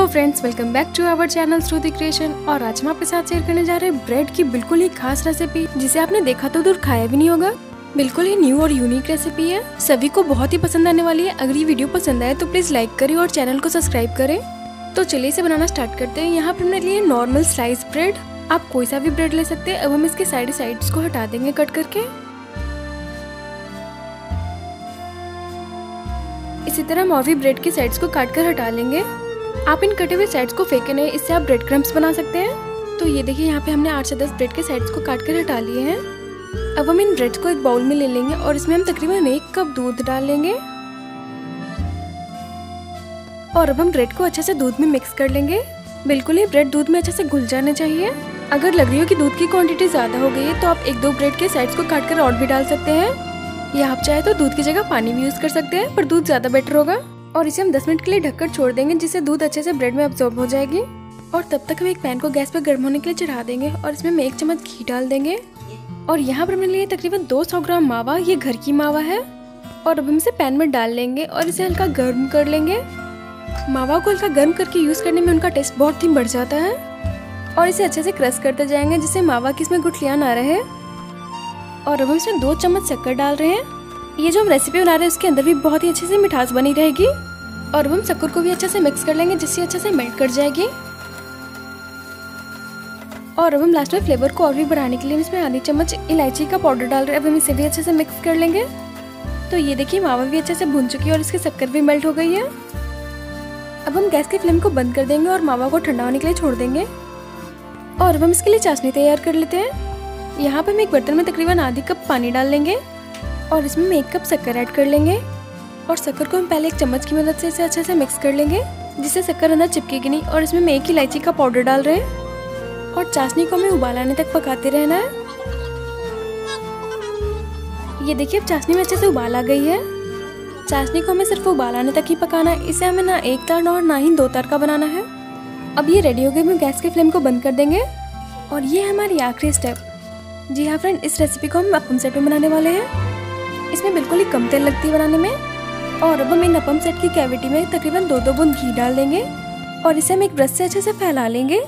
Friends, welcome back to our channel Shruti creation. और आज हम आपके साथ शेयर करने जा रहे हैं ब्रेड की बिल्कुल ही खास रेसिपी, जिसे आपने देखा तो दूर खाया भी नहीं होगा। बिल्कुल ही न्यू और यूनिक रेसिपी है, सभी को बहुत ही पसंद आने वाली है। अगर ये वीडियो पसंद आए तो प्लीज लाइक करें और चैनल को सब्सक्राइब करें। तो चलिए इसे बनाना स्टार्ट करते हैं। यहाँ पर हमने लिए नॉर्मल स्लाइस ब्रेड, आप कोई सा भी ब्रेड ले सकते हैं। अब हम इसके साइड्स को हटा देंगे कट करके। इसी तरह हम और भी ब्रेड की साइड्स को काट कर हटा लेंगे। आप इन कटे हुए साइड्स को फेंके नहीं, इससे आप ब्रेड क्रम्स बना सकते हैं। तो ये देखिए, यहाँ पे हमने 8 से 10 ब्रेड के साइड्स को काट कर हटा लिए हैं। अब हम इन ब्रेड्स को एक बाउल में ले लेंगे और इसमें हम तकरीबन 1 कप दूध डाल लेंगे। और अब हम ब्रेड को अच्छे से दूध में मिक्स कर लेंगे। बिल्कुल ही ब्रेड दूध में अच्छे से घुल जाने चाहिए। अगर लग रही हो कि दूध की क्वांटिटी ज्यादा हो गई है तो आप 1-2 ब्रेड के साइड्स को काट कर और भी डाल सकते हैं, या आप चाहे तो दूध की जगह पानी भी यूज कर सकते हैं, पर दूध ज्यादा बेटर होगा। और इसे हम 10 मिनट के लिए ढककर छोड़ देंगे, जिससे दूध अच्छे से ब्रेड में अब्सॉर्ब हो जाएगी। और तब तक हम एक पैन को गैस पर गर्म होने के लिए चढ़ा देंगे और इसमें हम 1 चम्मच घी डाल देंगे। और यहाँ पर हमने लिए तकरीबन 200 ग्राम मावा, ये घर की मावा है। और अब हम इसे पैन में डाल लेंगे और इसे हल्का गर्म कर लेंगे। मावा को हल्का गर्म करके यूज करने में उनका टेस्ट बहुत ही बढ़ जाता है। और इसे अच्छे से क्रश करते जाएंगे, जिससे मावा की इसमें गुठलियां ना रहे। और अब हम इसमें 2 चम्मच शक्कर डाल रहे हैं। ये जो हम रेसिपी बना रहे हैं उसके अंदर भी बहुत ही अच्छे से मिठास बनी रहेगी। और अब हम शक्कर को भी अच्छे से मिक्स कर लेंगे, जिससे अच्छे से मेल्ट कर जाएगी। और अब हम लास्ट में फ्लेवर को और भी बढ़ाने के लिए इसमें आधी चम्मच इलायची का पाउडर डाल रहे हैं। अब हम इसे भी अच्छे से मिक्स कर लेंगे। तो ये देखिए, मावा भी अच्छे से भुन चुकी है और इसकी शक्कर भी मेल्ट हो गई है। अब हम गैस की फ्लेम को बंद कर देंगे और मावा को ठंडा होने के लिए छोड़ देंगे। और अब हम इसके लिए चाशनी तैयार कर लेते हैं। यहाँ पर हम एक बर्तन में तकरीबन आधी कप पानी डाल लेंगे और इसमें हम 1 कप शक्कर ऐड कर लेंगे। और शक्कर को हम पहले 1 चम्मच की मदद से इसे अच्छे से मिक्स कर लेंगे, जिससे शक्कर अंदर चिपकेगी नहीं। और इसमें हम 1 इलायची का पाउडर डाल रहे हैं। और चाशनी को हमें उबाल आने तक पकाते रहना है। ये देखिए, अब चाशनी में अच्छे से उबाल आ गई है। चाशनी को हमें सिर्फ उबाल आने तक ही पकाना है, इसे हमें ना 1 तार और ना ही 2 तार का बनाना है। अब ये रेडी हो गई, हम गैस के फ्लेम को बंद कर देंगे। और ये है हमारी आखिरी स्टेप। जी हाँ फ्रेंड, इस रेसिपी को हम अप्पम सेट में बनाने वाले हैं। इसमें बिल्कुल ही कम तेल लगती है बनाने में। और अब हम इन अप्पम सेट की कैविटी में तकरीबन 2-2 बूंद घी डाल देंगे और इसे हम एक ब्रश से अच्छे से फैला लेंगे।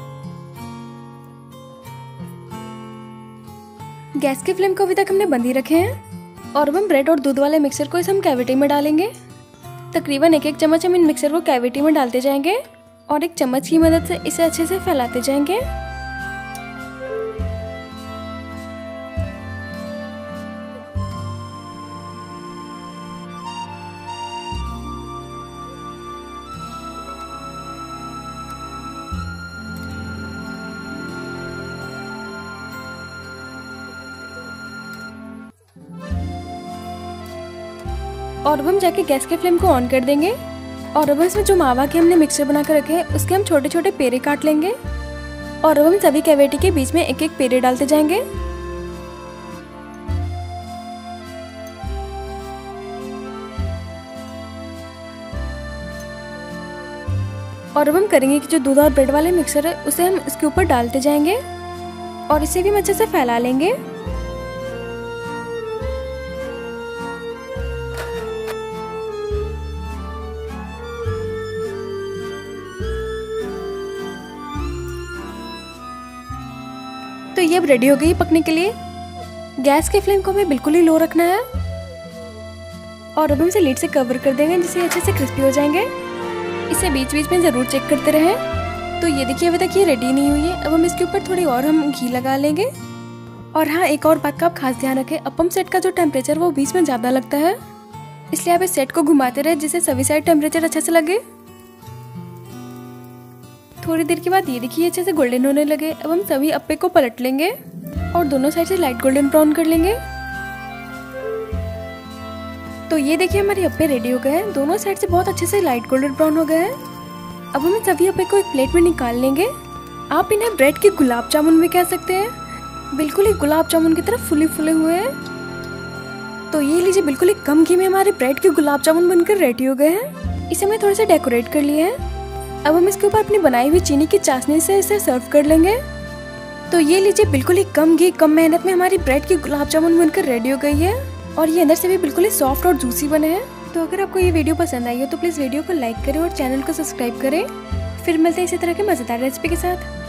गैस के फ्लेम को अभी तक हमने बंद ही रखे हैं। और अब हम ब्रेड और दूध वाले मिक्सर को इस हम कैविटी में डालेंगे। तकरीबन 1-1 चम्मच हम इन मिक्सर को कैविटी में डालते जाएंगे और 1 चम्मच की मदद से इसे अच्छे से फैलाते जाएंगे। और अब हम जाके गैस के फ्लेम को ऑन कर देंगे। और अब इसमें जो मावा के हमने मिक्सचर बना कर रखे हैं उसके हम छोटे छोटे पेड़े काट लेंगे। और अब हम सभी कैविटी के बीच में 1-1 पेड़े डालते जाएंगे। और अब हम करेंगे कि जो दूध और ब्रेड वाले मिक्सचर है उसे हम इसके ऊपर डालते जाएंगे और इसे भी हम अच्छे से फैला लेंगे। तो ये अब रेडी हो गई पकने के लिए। गैस के फ्लेम को हमें बिल्कुल ही लो रखना है। और अब हम इसे लीड से कवर कर देंगे, जिससे अच्छे से क्रिस्पी हो जाएंगे। इसे बीच बीच में ज़रूर चेक करते रहें। तो ये देखिए, अभी तक ये रेडी नहीं हुई है। अब हम इसके ऊपर थोड़ी और हम घी लगा लेंगे। और हाँ, एक और बात का आप खास ध्यान रखें, अप्पम सेट का जो टेम्परेचर वो बीच में ज़्यादा लगता है, इसलिए आप इस सेट को घुमाते रहे, जिससे सभी साइड टेम्परेचर अच्छे से लगे। थोड़ी देर के बाद ये देखिए अच्छे से गोल्डन होने लगे। अब हम सभी अप्पे को पलट लेंगे और दोनों साइड से लाइट गोल्डन ब्राउन कर लेंगे। तो ये देखिए, हमारे अप्पे रेडी हो गए हैं। दोनों साइड से बहुत अच्छे से लाइट गोल्डन ब्राउन हो गए हैं। अब हम सभी अप्पे को एक प्लेट में निकाल लेंगे। आप इन्हें ब्रेड के गुलाब जामुन भी कह सकते हैं। बिल्कुल ही गुलाब जामुन की तरह फुले फुले हुए हैं। तो ये लीजिए, बिल्कुल ही कम घी में हमारे ब्रेड के गुलाब जामुन बनकर रेडी हो गए हैं। इसे हमने थोड़े से डेकोरेट कर लिए हैं। अब हम इसके ऊपर अपनी बनाई हुई चीनी की चाशनी से इसे सर्व कर लेंगे। तो ये लीजिए, बिल्कुल ही कम घी कम मेहनत में हमारी ब्रेड की गुलाब जामुन बनकर रेडी हो गई है। और ये अंदर से भी बिल्कुल ही सॉफ्ट और जूसी बने हैं। तो अगर आपको ये वीडियो पसंद आई हो तो प्लीज वीडियो को लाइक करें और चैनल को सब्सक्राइब करें। फिर मिलते हैं इसी तरह के मज़ेदार रेसिपी के साथ।